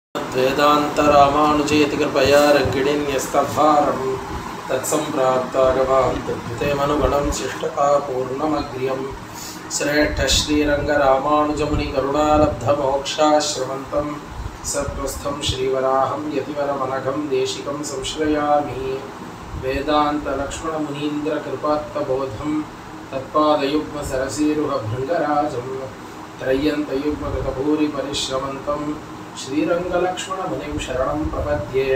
वेदांत रामानुजेति कृपया रङ्गिणीन्यस्तभारं तत्सम्प्राप्तागमां तद्विते मनुगणं शिष्टतापूर्णमग्र्यं श्रेष्ठ श्रीरङ्गरामानुजमुनिकरुणालब्धमोक्षाश्रमन्तं सत्त्वस्थं श्रीवराहं यतिवरमनघं देशिकं संश्रयामि वेदान्तलक्ष्मणमुनीन्द्रकृपात्तबोधं तत्पादयुग्मसरसीरुहभृङ्गराजं त्रय्यन्तयुग्मगतभूरिपरिश्रमन्तं श्रीरङ्गलक्ष्मणमुनिं शरणं प्रपद्ये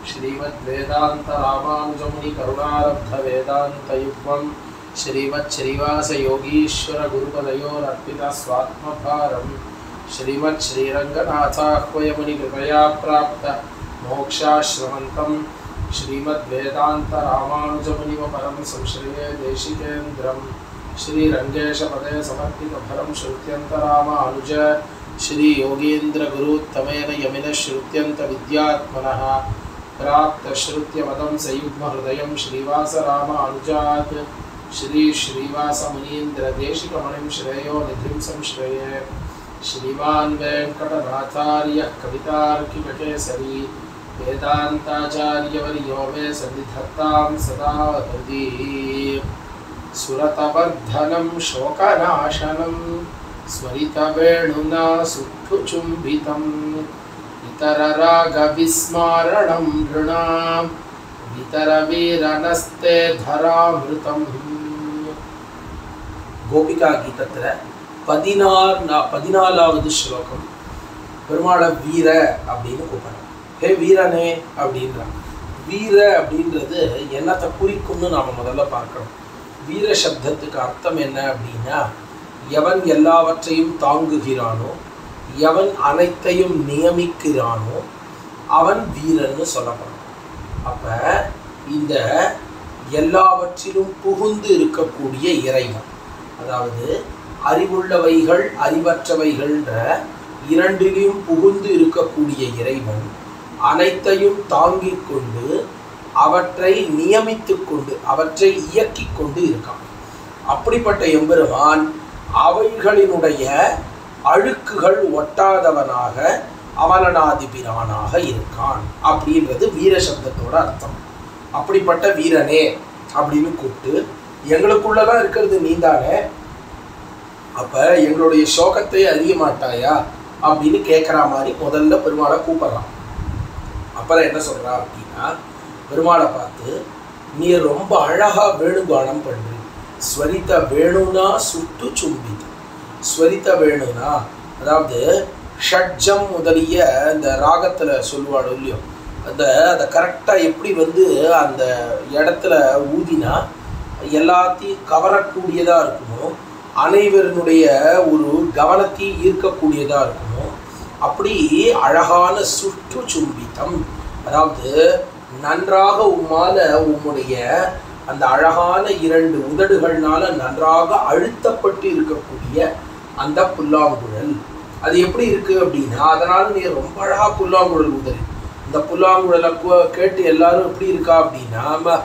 श्रीमद्वेदान्तरामानुजमुनिकरुणालब्धवेदान्तयुग्मं श्रीमच्छ्रीवासयोगीश्वरगुरुपदयोरर्पितस्वात्मभारं श्रीमच्छ्रीरङ्गनाथाह्वयमुनिकृपया प्राप्त मोक्षाश्रमन्तं श्रीमद्वेदान्तरामानुजमुनिमपरं संश्रये देशिकेन्द्रं श्रीरङ्गेशपदे समर्पितभरं श्रुत्यन्तरामानुज श्री योगेन्द्र गुरुत्तमेन यमिनः श्रुत्यन्त विद्यात्मनः प्राप्त श्रुत्यमदं सयुग्महृदयं श्रीवास रामानुजात् श्री श्रीवास मुनीन्द्र देशिकमणिं श्रेयो निधिं संश्रये श्रीमान् वेङ्कटनाथार्यः कवितार्किककेसरी वेदान्ताचार्यवर्यो मे सन्निधत्तां सदा हृदि सुरतवर्धनं शोकनाशनं स्मरितवेणुना सुष्ठुचुम्बितम् इतररागविस्मारणं नृणां वितरवीरनस्ते धरामृतं गोपिका गीतத்தில் 14வது ஸ்லோகம் பெருமாளை வீர அப்படின்னு கூப்பிடுறாங்க. ஹே வீரனே அப்படின்றாங்க. வீர அப்படின்றது என்னத்தை குறிக்கும்னு நாம் முதல்ல பார்க்கணும். வீர சப்தத்துக்கு அர்த்தம் என்ன அப்படின்னா, எவன் எல்லாவற்றையும் தாங்குகிறானோ, எவன் அனைத்தையும் நியமிக்கிறானோ அவன் வீரன்னு சொல்லப்படும். அப்போ இந்த எல்லாவற்றிலும் புகுந்து இருக்கக்கூடிய இறைவன், அதாவது அறிவுள்ளவைகள் அறிவற்றவைகள்ன்ற இரண்டிலும் புகுந்து இருக்கக்கூடிய இறைவன் அனைத்தையும் தாங்கிக் கொண்டு அவற்றை நியமித்து கொண்டு அவற்றை இயக்கி கொண்டு இருக்கான். அப்படிப்பட்ட எம்பெருமான் அவைகளினுடைய அழுக்குகள் ஒட்டாதவனாக அவலனாதிபிரானாக இருக்கான் அப்படின்றது வீர சப்தத்தோட அர்த்தம். அப்படிப்பட்ட வீரனே அப்படின்னு கூப்பிட்டு, எங்களுக்குள்ளதான் இருக்கிறது நீந்தானே, அப்ப எங்களுடைய சோகத்தை அறிய மாட்டாயா அப்படின்னு கேட்குற மாதிரி முதல்ல பெருமாளை கூப்பிடுறான். அப்புறம் என்ன சொல்றா அப்படின்னா, பெருமாளை பார்த்து நீ ரொம்ப அழகா வேணுகானம் பண்ற, ஸ்வரித வேணுனா சுட்டு சும்பிதம். ஸ்வரித வேணுனா அதாவது ஷட்ஜம் முதலிய இந்த ராகத்தில் சொல்லுவாடு இல்லையோ, அதை கரெக்டாக எப்படி அந்த இடத்துல ஊதினா எல்லாத்தையும் கவரக்கூடியதாக இருக்கணும், அனைவருடைய ஒரு கவனத்தையும் ஈர்க்கக்கூடியதாக இருக்கணும். அப்படி அழகான சுற்று சும்பித்தம், அதாவது நன்றாக உம்மால உம்முடைய அந்த அழகான 2 உதடுகள்னால நன்றாக அழுத்தப்பட்டு இருக்கக்கூடிய அந்த புல்லாங்குழல் அது எப்படி இருக்கு அப்படின்னா, அதனால நீ ரொம்ப அழகா புல்லாங்குழல் உதறி. இந்த புல்லாங்குழலை கேட்டு எல்லாரும் எப்படி இருக்கா அப்படின்னா,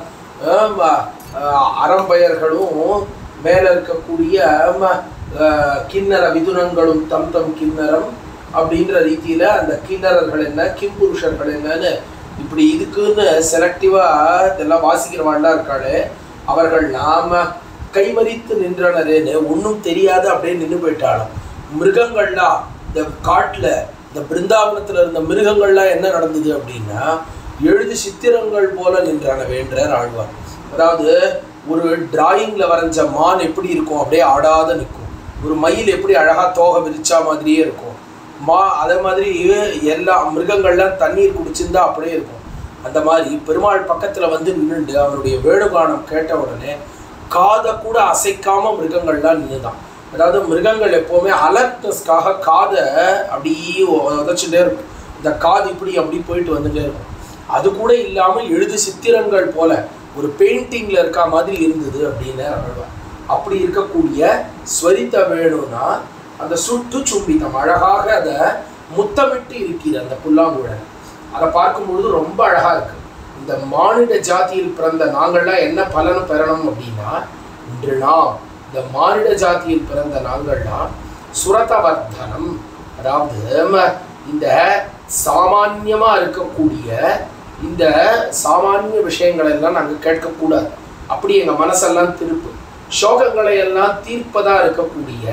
அறம்பயர்களும் மேல இருக்கக்கூடிய கிண்ணற விதுனங்களும் தம் தம் கிண்ணறம் அப்படின்ற ரீதியில அந்த கிண்ணறர்கள் என்ன கிம்புருஷர்கள் என்னன்னு இப்படி இதுக்குன்னு செலக்டிவா இதெல்லாம் வாசிக்கிறவாள்லாம் இருக்காளே, அவர்கள் நாம கைமறித்து நின்றனரேன்னு ஒன்றும் தெரியாது அப்படியே நின்று போயிட்டாலும். மிருகங்கள்லாம் இந்த காட்டுல இந்த பிருந்தாவனத்துல இருந்த மிருகங்கள்லாம் என்ன நடந்தது அப்படின்னா, எழுது சித்திரங்கள் போல நின்றனவேன்றார் ஆழ்வார். அதாவது ஒரு டிராயிங்ல வரைஞ்ச மான் எப்படி இருக்கும், அப்படியே ஆடாத நிற்கும். ஒரு மயில் எப்படி அழகா தோகை விரிச்சா மாதிரியே இருக்கும். அதே மாதிரி எல்லா மிருகங்கள்லாம் தண்ணீர் குடிச்சிருந்தா அப்படியே இருக்கும். அந்த மாதிரி பெருமாள் பக்கத்துல நின்றுண்டு அவருடைய வேணுகானம் கேட்ட உடனே காதை கூட அசைக்காம மிருகங்கள்லாம் நின்றுதான். அதாவது மிருகங்கள் எப்போவுமே அலர்ட்னஸ்க்காக காதை அப்படியே உதச்சுட்டே இருக்கும். இந்த காது இப்படி அப்படி போயிட்டு வந்துட்டே இருக்கும். அது கூட இல்லாமல் எழுது சித்திரங்கள் போல ஒரு பெயிண்டிங்ல இருக்க மாதிரி இருந்தது அப்படின்னு அழுவார். அப்படி இருக்கக்கூடிய ஸ்வரித்த வேணும்னா அந்த சுட்டு சும்பித்தம் அழகாக அதை முத்தமிட்டு இருக்கிற அந்த புல்லாங்குழல் அதை பார்க்கும்பொழுது ரொம்ப அழகா இருக்கு. இந்த மானிட ஜாதியில் பிறந்த நாங்கள்லாம் என்ன பலன் பெறணும் அப்படின்னா, இன்று நாம் இந்த மானிட ஜாதியில் பிறந்த நாங்கள்லாம் சுரதவர்தனம், அதாவது இந்த சாமான்யமா இருக்கக்கூடிய இந்த சாமானிய விஷயங்களை எல்லாம் நாங்க கேட்கக்கூடாது. அப்படி எங்க மனசெல்லாம் திருப்பு. சோகங்களை எல்லாம் தீர்ப்பதா இருக்கக்கூடிய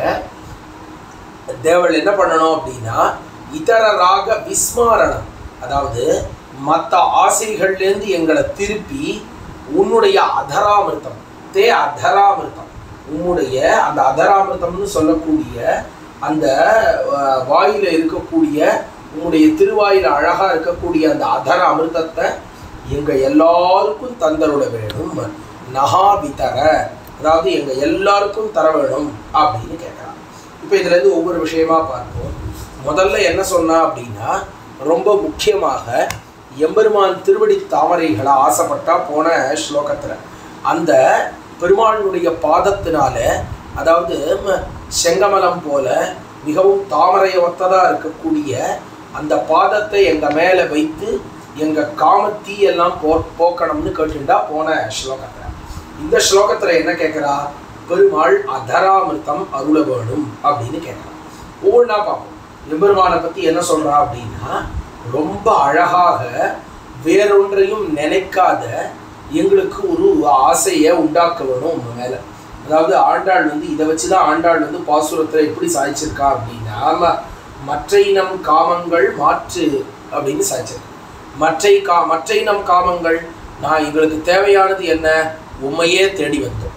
தேவள் என்ன பண்ணணும் அப்படின்னா இதர ராக விஸ்மாரணம், அதாவது மற்ற ஆசைகள்லேருந்து எங்களை திருப்பி உன்னுடைய அதராமிர்தம், அதராமிர்தம், உன்னுடைய அந்த அதராமிர்தம்னு சொல்லக்கூடிய அந்த வாயில இருக்கக்கூடிய உன்னுடைய திருவாயில அழகா இருக்கக்கூடிய அந்த அதர அமிர்தத்தை எங்க எல்லாருக்கும் தந்தருட வேணும். நகாவிதர, அதாவது எங்க எல்லாருக்கும் தர வேணும் அப்படின்னு கேட்கறான். இப்போ இதுல இருந்து ஒவ்வொரு விஷயமா பார்ப்போம். முதல்ல என்ன சொன்னா அப்படின்னா, ரொம்ப முக்கியமாக எம்பெருமான் திருவடி தாமரைகளை ஆசைப்பட்டா போன ஸ்லோகத்துல அந்த பெருமானுடைய பாதத்தினால, அதாவது செங்கமலம் போல மிகவும் தாமரை ஒத்ததா இருக்கக்கூடிய அந்த பாதத்தை எங்க மேல வைத்து எங்க காமத்தீ எல்லாம் போக்கணும்னு கேட்டுண்டா போன ஸ்லோகத்துல. இந்த ஸ்லோகத்துல என்ன கேட்கிறா, பெருமாள் அதராமிர்தம் அருள வேணும் அப்படின்னு கேட்கிறான். ஒவ்வொன்றா பார்ப்போம். எம்பெருமானை பத்தி என்ன சொல்றா அப்படின்னா, ரொம்ப அழகாக வேறொன்றையும் நினைக்காத எங்களுக்கு ஒரு ஆசையை உண்டாக்க வேணும் உங்க மேல. அதாவது ஆண்டாள் இதை வச்சுதான் ஆண்டாள் பாசுரத்துல எப்படி சாய்ச்சிருக்கா அப்படின்னா, மற்ற இனம் காமங்கள் மாற்று அப்படின்னு சாய்ச்சிருக்கா. மற்ற இனம் காமங்கள், நான் எங்களுக்கு தேவையானது என்ன, உம்மையே தேடி வந்தோம்.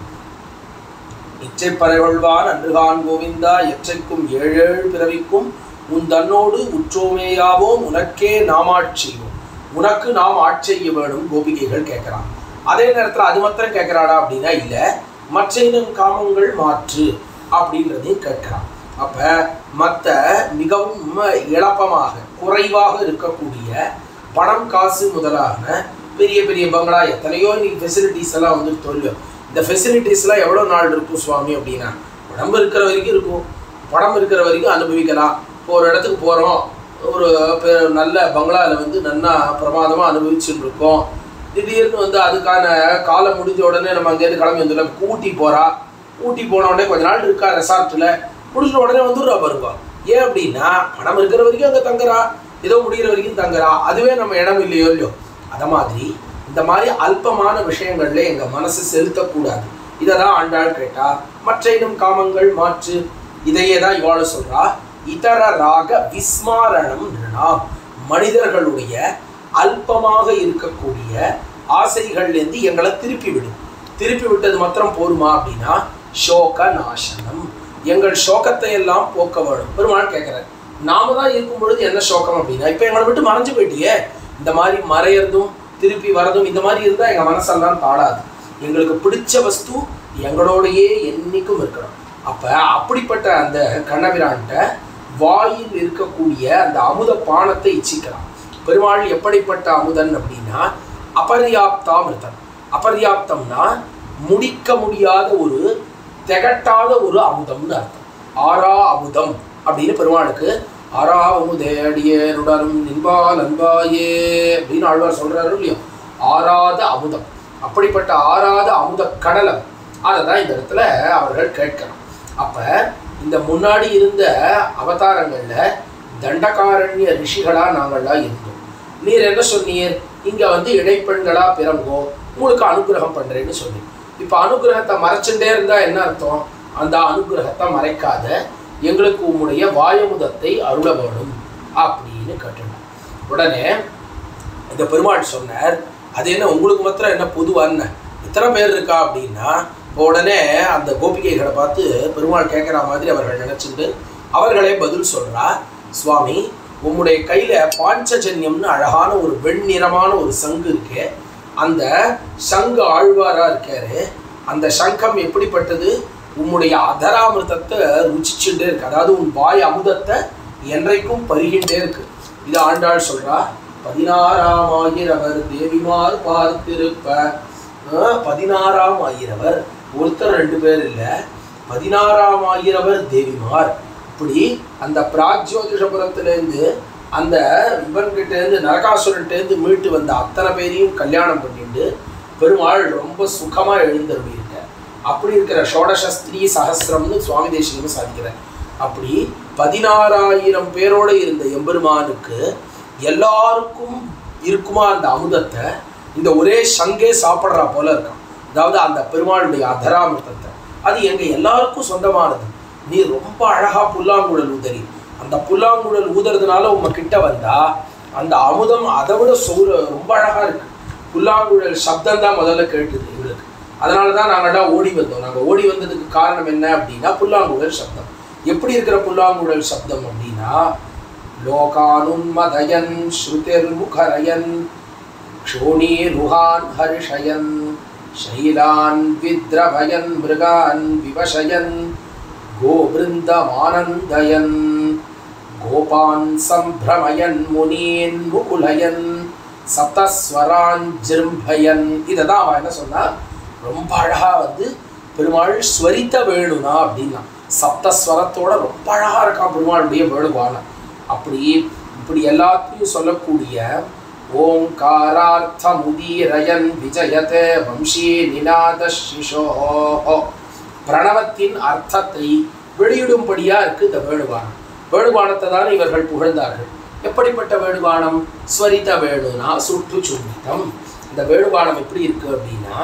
இச்சை பறைகொள்வான் அன்றுகான் கோவிந்தா, எச்சைக்கும் ஏழு பிறவிக்கும் உன் தன்னோடு உற்றோமேயாவோம், உனக்கே நாம் ஆட்சியோம், உனக்கு நாம் ஆட்சிய வேணும் கோபிகைகள் கேட்கிறான். அதே நேரத்தில் அது மாத்திரம் கேட்கிறாடா அப்படின்னா இல்ல, மற்ற இனம் காமங்கள் மாற்று அப்படின்றதையும் கேட்கிறான். அப்ப மற்ற மிகவும் இழப்பமாக குறைவாக இருக்கக்கூடிய பணம் காசு முதலான பெரிய பெரிய பங்களா எத்தனையோ இன்னைக்கு ஃபெசிலிட்டிஸ் எல்லாம் சொல்லும். இந்த ஃபெசிலிட்டிஸ்லாம் எவ்வளோ நாள் இருக்கும் சுவாமி அப்படின்னா, உடம்பு இருக்கிற வரைக்கும் இருக்கும், பணம் இருக்கிற வரைக்கும் அனுபவிக்கலாம். இப்போ ஒரு இடத்துக்கு போகிறோம், ஒரு நல்ல பங்களாவில் நல்லா பிரமாதமாக அனுபவிச்சுட்டு இருக்கோம். திடீர்னு அதுக்கான காலம் முடிஞ்ச உடனே நம்ம அங்கேருந்து கிளம்பி வந்துடலாம். ஊட்டி போகிறா, ஊட்டி போன உடனே கொஞ்ச நாள் இருக்கா ரெசார்ட்டில், முடிஞ்ச உடனே வந்துடுறா வருவா. ஏன் அப்படின்னா பணம் இருக்கிற வரைக்கும் அங்கே தங்குறா, ஏதோ முடிகிற வரைக்கும் தங்குறா, அதுவே நம்ம இடம் இல்லையோ இல்லையோ. அதை மாதிரி இந்த மாதிரி அல்பமான விஷயங்கள்ல எங்க மனசு செலுத்தக்கூடாது. இதை தான் ஆண்டாள் கேட்டா. மற்ற இனம் காமங்கள் மாற்று, இதையே தான் இவாளு சொல்றா. இதர ராக விஸ்மாரணம், மனிதர்களுடைய அல்பமாக இருக்கக்கூடிய ஆசைகள்லேருந்து எங்களை திருப்பி விடும். திருப்பி விட்டது மாத்திரம் போருமா அப்படின்னா, சோக நாசனம், எங்கள் சோகத்தை எல்லாம் போக்க வேணும். பெருமாள் கேட்கிறார், நாம தான் இருக்கும் பொழுது என்ன சோகம் அப்படின்னா, இப்போ எங்களை விட்டு மறைஞ்சு போயிட்டியே, இந்த மாதிரி மறையறதும் திருப்பி வரதும் இந்த மாதிரி இருந்தால் எங்கள் மனசெல்லாம் தாடாது. எங்களுக்கு பிடிச்ச வஸ்து எங்களோடையே என்னைக்கும் இருக்கணும். அப்போ அப்படிப்பட்ட அந்த கண்ணபிரான்ட்ட வாயில் இருக்கக்கூடிய அந்த அமுத பானத்தை இச்சிக்கலாம். பெருமாள் எப்படிப்பட்ட அமுதன் அப்படின்னா, அபர்யாப்தாமிருதம். அபர்யாப்தம்னா முடிக்க முடியாத ஒரு திகட்டாத ஒரு அமுதம்னு அர்த்தம். ஆரா அமுதம் அப்படின்னு பெருமாளுக்கு ஆரா அமுதே அடியேருடனும் நின்பால் அன்பாயே அப்படின்னு ஆழ்வார் சொல்றாரு இல்லையோ. ஆராத அமுதம், அப்படிப்பட்ட ஆராத அமுத கடலம், அதை தான் இந்த இடத்துல அவர்கள் கேட்கணும். அப்ப இந்த முன்னாடி இருந்த அவதாரங்கள்ல தண்டகாரண்ய ரிஷிகளா நாங்கள்லாம் இருந்தோம். நீர் என்ன சொன்னீர், இங்க இடைப்பெண்களா பிறங்கோ, உங்களுக்கு அனுகிரகம் பண்றேன்னு சொன்னீர். இப்ப அனுகிரகத்தை மறைச்சுட்டே இருந்தா என்ன அர்த்தம், அந்த அனுகிரகத்தை மறைக்காத எங்களுக்கு உம்முடைய வாயமுதத்தை அருள வேணும் அப்படின்னு கேட்டுட்டான். உடனே இந்த பெருமாள் சொன்னார், அது என்ன உங்களுக்கு மாத்திரம் என்ன பொதுவான இத்தனை பேர் இருக்கா அப்படின்னா, உடனே அந்த கோபிகைகளை பார்த்து பெருமாள் கேட்குற மாதிரி அவர்கள் நினைச்சிட்டு அவர்களே பதில் சொல்றா. சுவாமி, உம்முடைய கையில பாஞ்சஜன்யம்னு அழகான ஒரு வெண்ணிறமான ஒரு சங்கு இருக்கு. அந்த சங்கு ஆழ்வாரா இருக்காரு. அந்த சங்கம் எப்படிப்பட்டது, உம்முடைய அதராமிர்தத்தை ருச்சிச்சுட்டே இருக்கு. அதாவது உன் வாய் அமுதத்தை என்றைக்கும் பருகின்றே இருக்கு. இது ஆண்டாள் சொல்றா. 16,000 தேவிமார் பார்த்திருப்ப. 16,000 ஒருத்தர் ரெண்டு பேர் இல்லை, 16,000 தேவிமார். இப்படி அந்த பிராக்ஜோதிஷபுரத்திலேருந்து அந்த இவன்கிட்டேருந்து நரகாசுரன்ட்டேருந்து மீட்டு வந்த அத்தனை பேரையும் கல்யாணம் பண்ணிட்டு பெருமாள் ரொம்ப சுகமா எழுந்தருளியிருக்க. அப்படி இருக்கிற ஷோடசஸ்திரீ சகசிரம்னு சுவாமி தேசிகனும் சாதிக்கிறார். அப்படி 16,000 பேரோடு இருந்த எம்பெருமானுக்கு எல்லாருக்கும் இருக்குமா அந்த அமுதத்தை இந்த ஒரே சங்கே சாப்பிட்றா போல இருக்கான். அதாவது அந்த பெருமாளுடைய அதராமிர்தத்தை அது எங்க எல்லாருக்கும் சொந்தமானது. நீ ரொம்ப அழகா புல்லாங்குழல் ஊதறி, அந்த புல்லாங்குழல் ஊதுறதுனால உங்க கிட்ட வந்தா அந்த அமுதம் அதை விட ரொம்ப அழகா இருக்கு. புல்லாங்குழல் சப்தம் தான் முதல்ல கேட்டுது எங்களுக்கு. அதனாலதான் நாங்கள்லாம் ஓடி வந்தோம். நாங்கள் ஓடி வந்ததுக்கு காரணம் என்ன அப்படின்னா புல்லாங்குழல் சப்தம். எப்படி இருக்கிற புல்லாங்குழல் சப்தம் அப்படின்னா, லோகானுன்மதயன் ஸ்ருதிர் முகரயன் க்ஷோணீருஹான் ஹர்ஷயன் ஷைலான் வித்ரவயன் மிருகான் விவஷயன் கோபிருந்தமானந்தயன் கோபான் சம்பிரமயன் முனீன் முகுலயன் சப்தஸ்வரான் ஜிரும்பயன். இதை தான் அவன் என்ன சொன்னா, ரொம்ப அழகா வந்து பெருமாள் ஸ்வரித்த வேணுனா அப்படின்னா சப்தஸ்வரத்தோட ரொம்ப அழகா இருக்கான் பெருமாளுடைய வேணுவானம். அப்படி இப்படி எல்லாத்தையும் சொல்லக்கூடிய ஓங்காரார்த்த முதீரயன் விஜயதே வம்சீ நிநாத சிஷோ, பிரணவத்தின் அர்த்தத்தை வெளியிடும்படியா இருக்கு இந்த வேணுவானம். வேணுவானத்தை தான் இவர்கள் புகழ்ந்தார்கள். எப்படிப்பட்ட வேணுவானம்? ஸ்வரித வேணுனா சுற்று சுன்னிதம். இந்த வேணுவானம் எப்படி இருக்கு அப்படின்னா,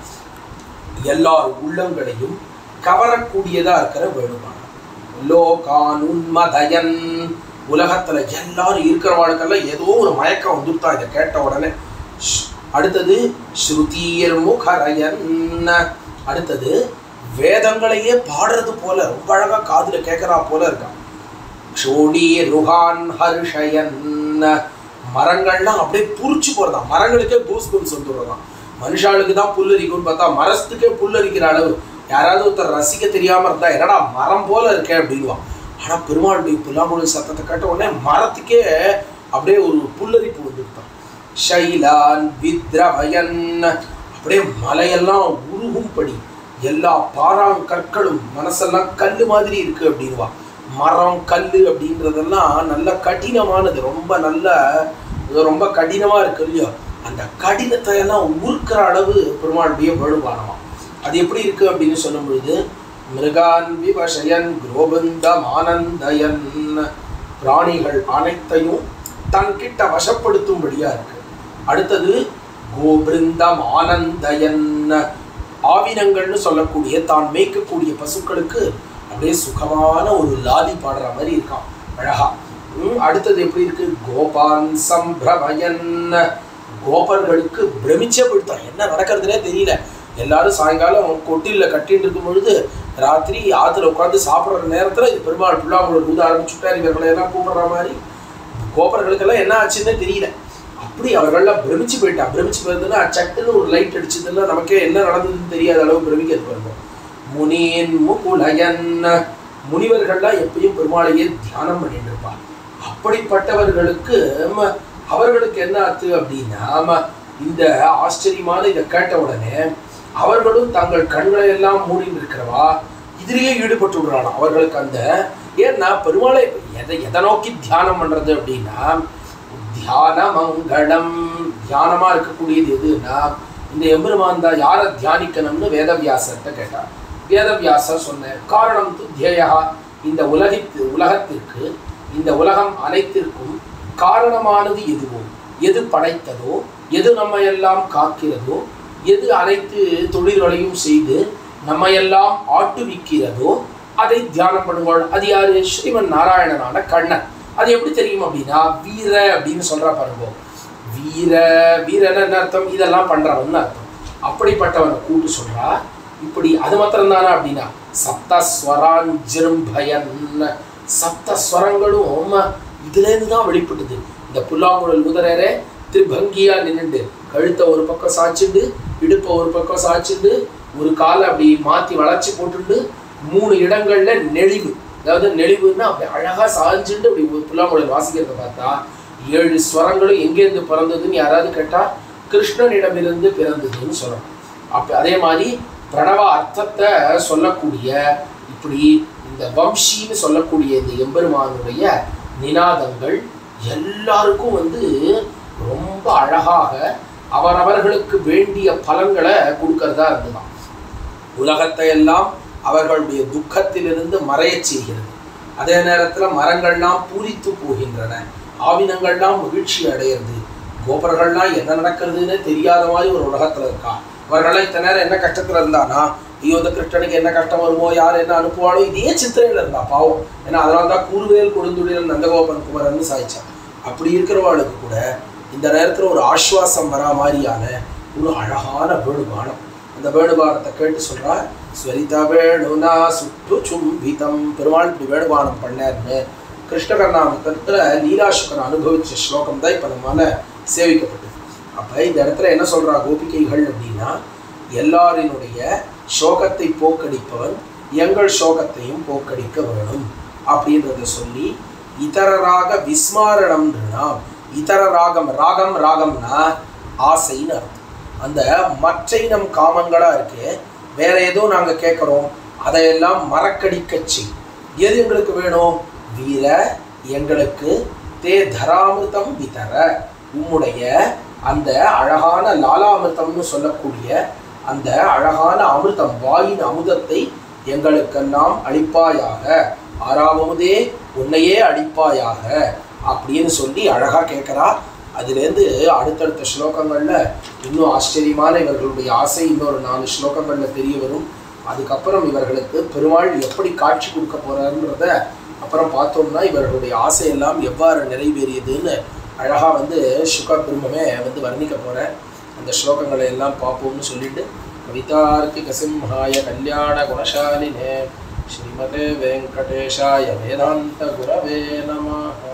எல்லார் உள்ளங்களையும் கவரக்கூடியதா இருக்கிற வேணுவானம். லோகானுன்மதயன், உலகத்துல எல்லாரும் இருக்கிறவாளுக்கெல்லாம் ஏதோ ஒரு மயக்கம் வந்துட்டான் இதை கேட்ட உடனே. அடுத்தது ஸ்ருதீர் முகரயன், அடுத்தது வேதங்களையே பாடுறது போல ரொம்ப அழகா காதுல கேட்கறா போல இருக்கான். க்ஷோணீருஹான் ஹர்ஷயன், மரங்கள்லாம் அப்படியே புரிச்சு போறதான். மரங்களுக்கே கூஸ்பம்ஸ் வந்துடுறதான். மனுஷாளுக்கு தான் புல்லரிக்கும்னு பார்த்தா மரத்துக்கே புல்லரிக்கிற அளவு. யாராவது ஒருத்தர் ரசிக்க தெரியாம இருந்தா என்னடா மரம் போல இருக்கே அப்படின்வான். ஆனா பெருமாளுடைய புல்லாங்குழல் சத்தத்தை கேட்ட உடனே மரத்துக்கே அப்படியே ஒரு புல்லரிப்பு வந்துட்டான். ஷைலான் வித்ரவயன், அப்படியே மலையெல்லாம் உருகும்படி எல்லா பாறாங்கற்களும் மனசெல்லாம் கல்லு மாதிரி இருக்கு அப்படின்வா. மரம் கல்லு அப்படின்றதெல்லாம் நல்ல கடினமானது, ரொம்ப கடினமா இருக்கு இல்லையோ, அந்த கடினத்தை எல்லாம் உருக்கிற அளவு பெருமாளுடைய வேணுவானமா. அது எப்படி இருக்கு அப்படின்னு சொல்லும் பொழுது, மிருகான் விவஷயன் கோபந்தம் ஆனந்தயன், பிராணிகள் அனைத்தையும் தன்கிட்ட வசப்படுத்தும்படியா இருக்கு. அடுத்தது கோபிருந்தம் ஆனந்தயன், ஆவினங்கள்னு சொல்லக்கூடிய தான் மேய்க்கக்கூடிய பசுக்களுக்கு அப்படியே சுகமான ஒரு லாதி பாடுற மாதிரி இருக்கான் அழகா. அடுத்தது எப்படி இருக்கு? கோபான் சம்பிரமயன், கோபர்களுக்கு பிரமிச்சே போயிட்டான். என்ன நடக்கிறதுனே தெரியல. எல்லாரும் சாயங்காலம் கொட்டில கட்டின்னு இருக்கும் பொழுது ராத்திரி ஆத்துல உட்காந்து சாப்பிட்ற நேரத்துல இது பெருமாள் புல்லாங்குழல் ஊத ஆரம்பிச்சுட்டார். இவர்களை எல்லாம் கூப்பிடுற மாதிரி கோபர்களுக்கெல்லாம் என்ன ஆச்சுன்னே தெரியல. அப்படி அவர்கள்லாம் பிரமிச்சு போயிட்டான். பிரமிச்சு போயிருந்ததுன்னா சட்டுன்னு ஒரு லைட் அடிச்சதுன்னா நமக்கே என்ன நடந்ததுன்னு தெரியாத அளவு பிரமிக்கிறது வருவோம். முனீன் முகுலயன், முனிவர்கள்லாம் எப்பயும் பெருமாளையே தியானம் பண்ணிட்டு இருப்பார். அப்படிப்பட்டவர்களுக்கு அவர்களுக்கு என்ன ஆச்சு அப்படின்னா, இந்த ஆச்சரியமான இதை கேட்ட உடனே அவர்களும் தங்கள் கண்களை எல்லாம் மூடின்னு இருக்கிறவா இதிலேயே ஈடுபட்டு விடுறாங்க. அவர்களுக்கு அந்த ஏன்னா பெருமாளை எதை நோக்கி தியானம் பண்றது அப்படின்னா, தியான மங்களம், தியானமா இருக்கக்கூடியது எதுன்னா இந்த எம்பெருமான் தான். யாரை தியானிக்கணும்னு வேதவியாசர்கிட்ட கேட்டார். வேதவியாசர் சொன்ன காரணம் துத்தியா, இந்த உலகத்திற்கு இந்த உலகம் அனைத்திற்கும் காரணமானது எதுவோ, எது படைத்ததோ, எது நம்மையெல்லாம் காக்கிறதோ, எது அனைத்து தொழில்களையும் செய்து நம்மையெல்லாம் ஆட்டுவிக்கிறதோ அதை தியானம் பண்ணுவாள். அது யாரு? ஸ்ரீமன் நாராயணனான கண்ணன். அது எப்படி தெரியும் அப்படின்னா, வீர அப்படின்னு சொல்ற பாருங்க. வீரன் என்ன அர்த்தம்? இதெல்லாம் பண்றவன் அர்த்தம். அப்படிப்பட்டவனை கூட்டு சொல்றா. இப்படி அது மாத்திரம் தானா அப்படின்னா, சப்தஸ்வரான் ஜிரும்பயன், சப்தஸ்வரங்களும் இதுல இருந்து தான் வெளிப்பட்டது. இந்த புல்லாங்குழல் முதலரே திருபங்கியா நின்றுண்டு கழுத்தை ஒரு பக்கம் சாய்ச்சுண்டு, இடுப்பை ஒரு பக்கம் சாய்ச்சுண்டு, ஒரு காலை அப்படி மாத்தி வளைச்சி போட்டுண்டு, 3 இடங்கள்ல நெளிவு, அதாவது நெளிவுன்னா அப்படி அழகா சாய்ச்சுண்டு அப்படி புல்லாங்குழல் வாசிக்கிறத பார்த்தா 7 ஸ்வரங்களும் எங்கேருந்து பிறந்ததுன்னு யாராவது கேட்டா கிருஷ்ணனிடமிருந்து பிறந்ததுன்னு சொல்லணும். அதே மாதிரி பிரணவ அர்த்தத்தை சொல்லக்கூடிய இப்படி இந்த வம்சின்னு சொல்லக்கூடிய இந்த எம்பெருமானுடைய நிநாதங்கள் எல்லாருக்கும் ரொம்ப அழகாக அவரவர்களுக்கு வேண்டிய பலன்களை கொடுக்கறதா இருந்துதான். உலகத்தை எல்லாம் அவர்களுடைய துக்கத்திலிருந்து மறைய செய்கிறது. அதே நேரத்தில் மரங்கள்லாம் பூரித்து போகின்றன. ஆவினங்கள்லாம் மகிழ்ச்சி அடையிறது, கோபர்கள்லாம் என்ன நடக்கிறதுன்னு தெரியாத மாதிரி ஒரு உலகத்துல இருக்கா. அவர்கள்லாம் இத்தனை நேரம் என்ன கஷ்டத்துல இருந்தானா, ஐயோ இந்த கிருஷ்ணனுக்கு என்ன கஷ்டம் வருமோ, யார் என்ன அனுப்புவாளோ, இதே சித்திரையில இருந்தா பாவம். ஏன்னா அதனால தான் கூறுவேல் கொடுந்துடியல் நந்தகோபன் குமரன்னு சாய்ச்சான். அப்படி இருக்கிறவாளுக்கு கூட இந்த நேரத்துல ஒரு ஆஸ்வாசம் வரா மாதிரியான ஒரு அழகான வேணுகானம். அந்த வேணுகானத்தை கேட்டு சொல்றா, ஸ்வரித வேணுனா சுட்டு சும்பிதம். பெருமாள் இப்படி வேணுகானம் பண்ணாருன்னு கிருஷ்ணகர்ணாமத்துல லீலாசுக்கன் அனுபவிச்ச ஸ்லோகம் தான் இப்ப நம்மால சேவிக்கப்பட்டது. அப்ப இந்த இடத்துல என்ன சொல்றா கோபிகைகள் அப்படின்னா, எல்லாரினுடைய சோகத்தை போக்கடிப்பவன் எங்கள் சோகத்தையும் போக்கடிக்க வேணும் அப்படின்றத சொல்லி, இதரராக விஸ்மாரணம்னா, இதர ராகம், ராகம் ராகம்னா ஆசைன்னு அர்த்தம். அந்த மற்ற நம் காமங்களா இருக்கு, வேற ஏதோ நாங்க கேட்கிறோம், அதையெல்லாம் மறக்கடிக்க செய். எது எங்களுக்கு வேணும்? வீர எங்களுக்கு தே தராமிருதம் விதர, உம்முடைய அந்த அழகான லாலாமிருதம்னு சொல்லக்கூடிய அந்த அழகான அமிர்தம், வாயின் அமுதத்தை எங்களுக்கெல்லாம் அளிப்பாயாக, ஆறாவதே உன்னையே அளிப்பாயாக அப்படின்னு சொல்லி அழகா கேட்கிறா. அதுலேருந்து அடுத்தடுத்த ஸ்லோகங்கள்ல இன்னும் ஆச்சரியமான இவர்களுடைய ஆசை இன்னொரு 4 ஸ்லோகங்கள்ல தெரிய வரும். அதுக்கப்புறம் இவர்களுக்கு பெருமாள் எப்படி காட்சி கொடுக்க போறாருன்றத அப்புறம் பார்த்தோம்னா இவர்களுடைய ஆசையெல்லாம் எவ்வாறு நிறைவேறியதுன்னு அழகா சுக பிரம்மமே வர்ணிக்க போற. அந்த ஸ்லோகங்களை எல்லாம் பார்ப்போம்னு சொல்லிட்டு, கவிதார்க்கிக சிம்ஹாய கல்யாண குணசாலினே ஸ்ரீமதே வெங்கடேஷாய வேதாந்த குரவே நமः.